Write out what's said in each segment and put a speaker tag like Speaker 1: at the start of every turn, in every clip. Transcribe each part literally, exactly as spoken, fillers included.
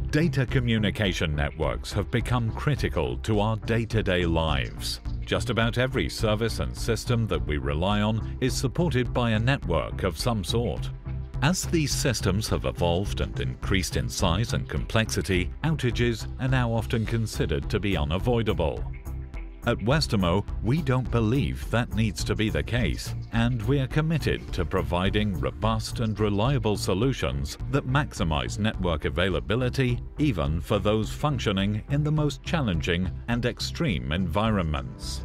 Speaker 1: Data communication networks have become critical to our day-to-day lives. Just about every service and system that we rely on is supported by a network of some sort. As these systems have evolved and increased in size and complexity, outages are now often considered to be unavoidable. At Westermo, we don't believe that needs to be the case, and we are committed to providing robust and reliable solutions that maximize network availability even for those functioning in the most challenging and extreme environments.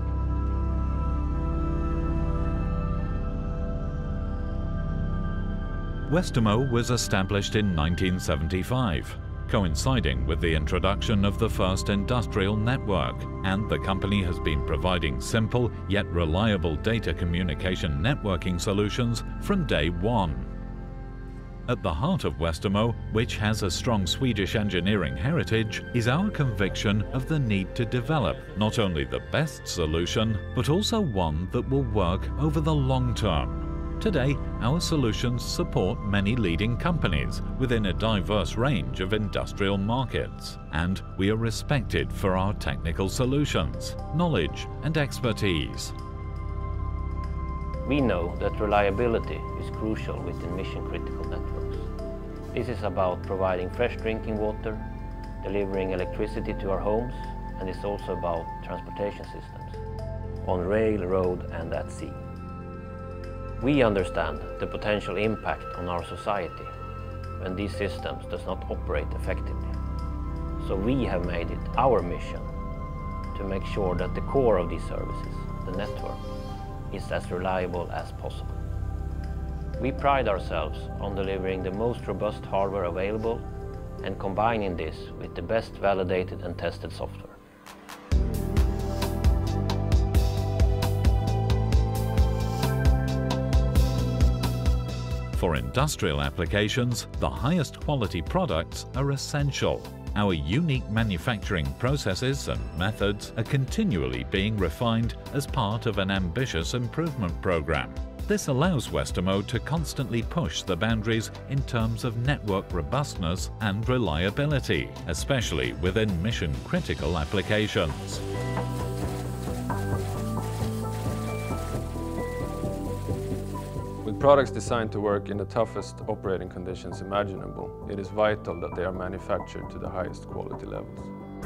Speaker 1: Westermo was established in nineteen seventy-five. Coinciding with the introduction of the first industrial network, and the company has been providing simple yet reliable data communication networking solutions from day one. At the heart of Westermo, which has a strong Swedish engineering heritage, is our conviction of the need to develop not only the best solution, but also one that will work over the long term. Today, our solutions support many leading companies within a diverse range of industrial markets, and we are respected for our technical solutions, knowledge, and expertise.
Speaker 2: We know that reliability is crucial within mission-critical networks. This is about providing fresh drinking water, delivering electricity to our homes, and it's also about transportation systems on rail, road, and at sea. We understand the potential impact on our society when these systems does not operate effectively. So we have made it our mission to make sure that the core of these services, the network, is as reliable as possible. We pride ourselves on delivering the most robust hardware available and combining this with the best validated and tested software.
Speaker 1: For industrial applications, the highest quality products are essential. Our unique manufacturing processes and methods are continually being refined as part of an ambitious improvement program. This allows Westermo to constantly push the boundaries in terms of network robustness and reliability, especially within mission-critical applications.
Speaker 3: With products designed to work in the toughest operating conditions imaginable, it is vital that they are manufactured to the highest quality levels.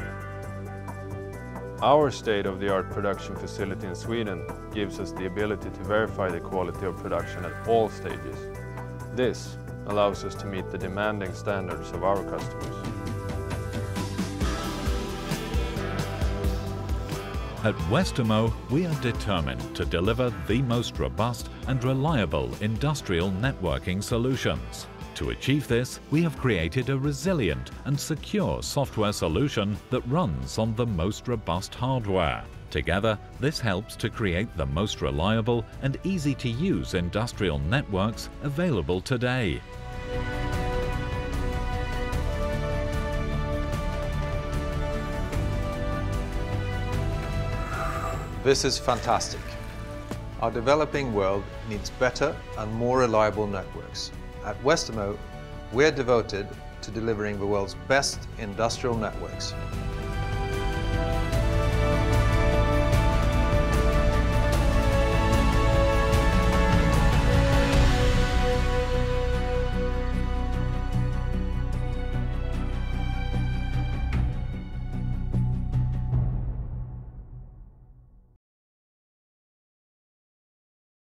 Speaker 3: Our state-of-the-art production facility in Sweden gives us the ability to verify the quality of production at all stages. This allows us to meet the demanding standards of our customers.
Speaker 1: At Westermo, we are determined to deliver the most robust and reliable industrial networking solutions. To achieve this, we have created a resilient and secure software solution that runs on the most robust hardware. Together, this helps to create the most reliable and easy-to-use industrial networks available today.
Speaker 4: This is fantastic. Our developing world needs better and more reliable networks. At Westermo, we're devoted to delivering the world's best industrial networks.